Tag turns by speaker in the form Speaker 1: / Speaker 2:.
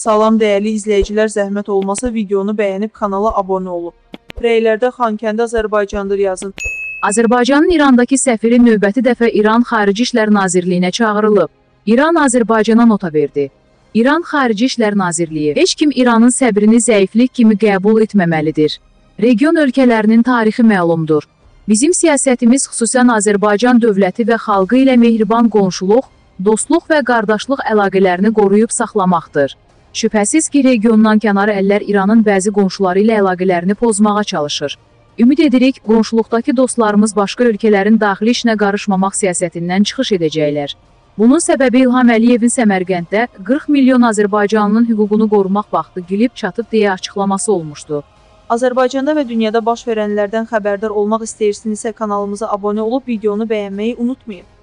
Speaker 1: Salam dəyərli izləyicilər, zəhmət olmasa videonu bəyənib kanala abunə olun. Rəylərdə Xankəndi Azərbaycandır yazın.
Speaker 2: Azərbaycanın İrandakı səfiri növbəti dəfə İran Xarici İşlər Nazirliyinə çağırılıb. İran Azərbaycana nota verdi. İran Xarici İşlər Nazirliyi: heç kim İranın səbrini zəiflik kimi qəbul etməməlidir. Region ölkələrinin tarixi məlumdur. Bizim siyasətimiz xüsusən Azərbaycan dövləti və xalqı ilə mehriban qonşuluq, dostluq və qardaşlıq əlaqələrini qoruyub saxlamaqdır. Şübhəsiz ki, regiondan kənar əllər İranın bəzi qonşuları ilə əlaqələrini pozmağa çalışır. Ümid edirik, qonşuluqdakı dostlarımız başqa ölkələrin daxili işinə qarışmamaq siyasətindən çıxış edəcəklər. Bunun səbəbi İlham Əliyevin Səmərqənddə 40 milyon Azərbaycanlının hüququnu qorumaq vaxtı gəlib çatıb deyə açıqlaması olmuşdu.
Speaker 1: Azərbaycanda və dünyada baş verənlərdən xəbərdar olmaq istəyirsinizsə kanalımıza abunə olub videonu bəyənməyi unutmayın.